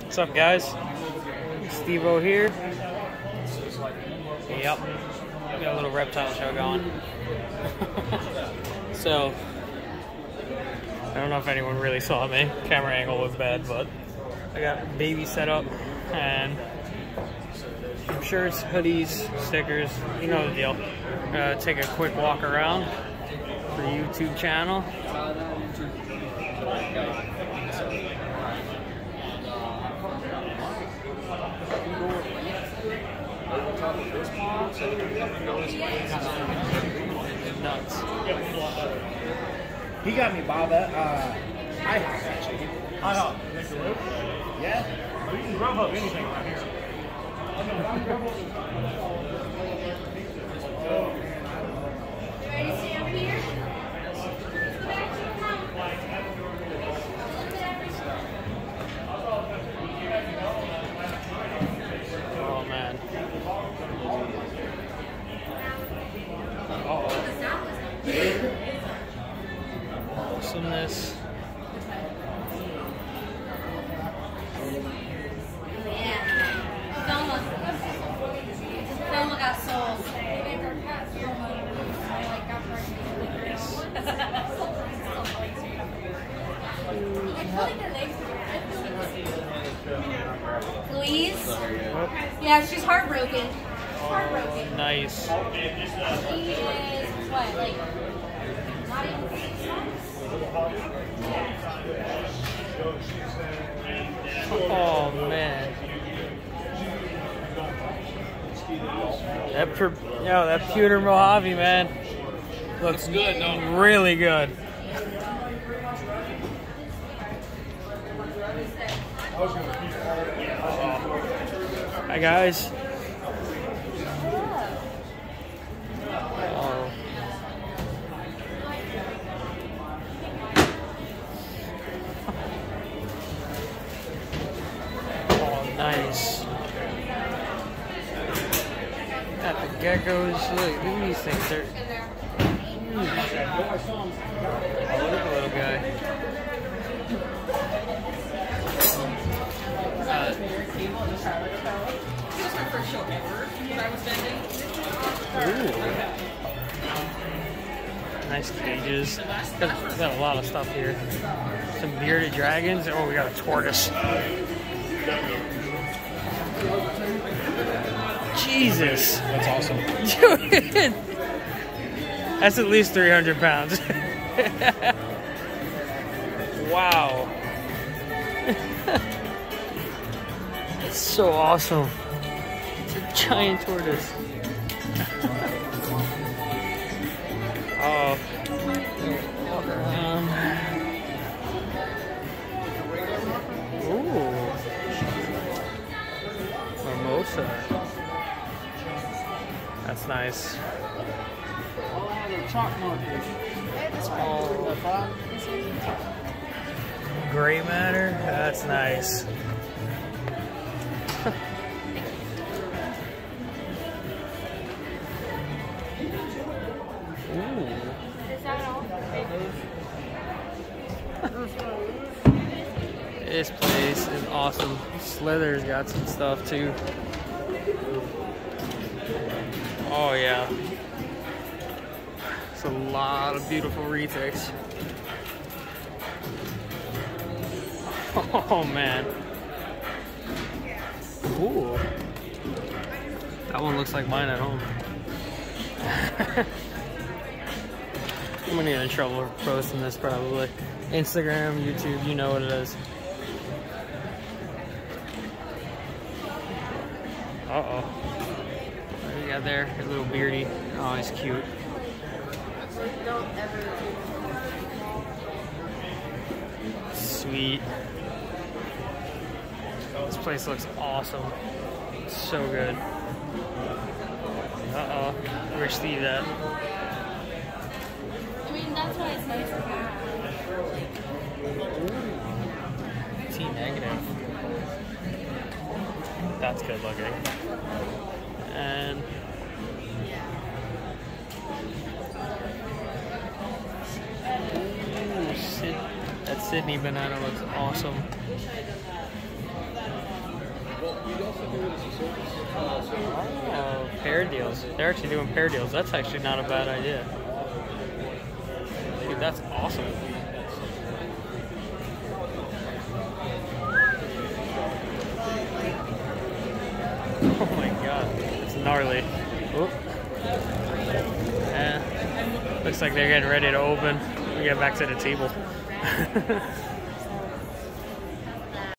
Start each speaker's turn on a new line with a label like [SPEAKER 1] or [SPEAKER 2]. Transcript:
[SPEAKER 1] What's up, guys? Steve-O here. Yep, got a little reptile show going. So, I don't know if anyone really saw me. Camera angle was bad, but I got baby set up and shirts, hoodies, stickers, you know the deal. Take a quick walk around for the YouTube channel. Nuts.
[SPEAKER 2] He got me Bob at IHOP actually.
[SPEAKER 3] IHOP.
[SPEAKER 2] Yeah.
[SPEAKER 3] You can grub up anything around here.
[SPEAKER 4] Ready to stay up here?
[SPEAKER 1] Oh man. Awesomeness.
[SPEAKER 4] Thelma got sold. Louise? Yeah, she's heartbroken. Heartbroken.
[SPEAKER 1] Nice.
[SPEAKER 4] She is, what, like, not even 6 months?
[SPEAKER 1] Oh man. That pewter Mojave, man, looks good. No? Really good. Hi guys. Oh. Oh, nice. Got the geckos. Look at these things. They're huge. Oh, look at the little guy. Ooh. Nice cages. Got a lot of stuff here. Some bearded dragons. Oh, we got a tortoise. Jesus.
[SPEAKER 2] That's awesome.
[SPEAKER 1] Dude. That's at least 300 pounds. Wow. That's so awesome. It's a giant tortoise. Oh. Walk around. Ooh. Mimosa. That's nice. Oh. Gray matter. That's nice. This place is awesome. Slither's got some stuff too. Oh yeah. It's a lot of beautiful retics. Oh man. Ooh. That one looks like mine at home. I'm gonna get in trouble for posting this probably. Instagram, YouTube, you know what it is. Uh-oh. What do you got there? A little beardy. Oh, he's cute. Sweet. This place looks awesome. It's so good. Uh-oh. Where's Steve at?
[SPEAKER 4] I mean, that's why it's nice to have.
[SPEAKER 1] T negative. That's good looking. And ooh, that Sydney banana looks awesome. Oh, pair deals. They're actually doing pair deals. That's actually not a bad idea. Dude, that's awesome. Oh my god, it's gnarly. Oop. Yeah. Looks like they're getting ready to open. We get back to the table.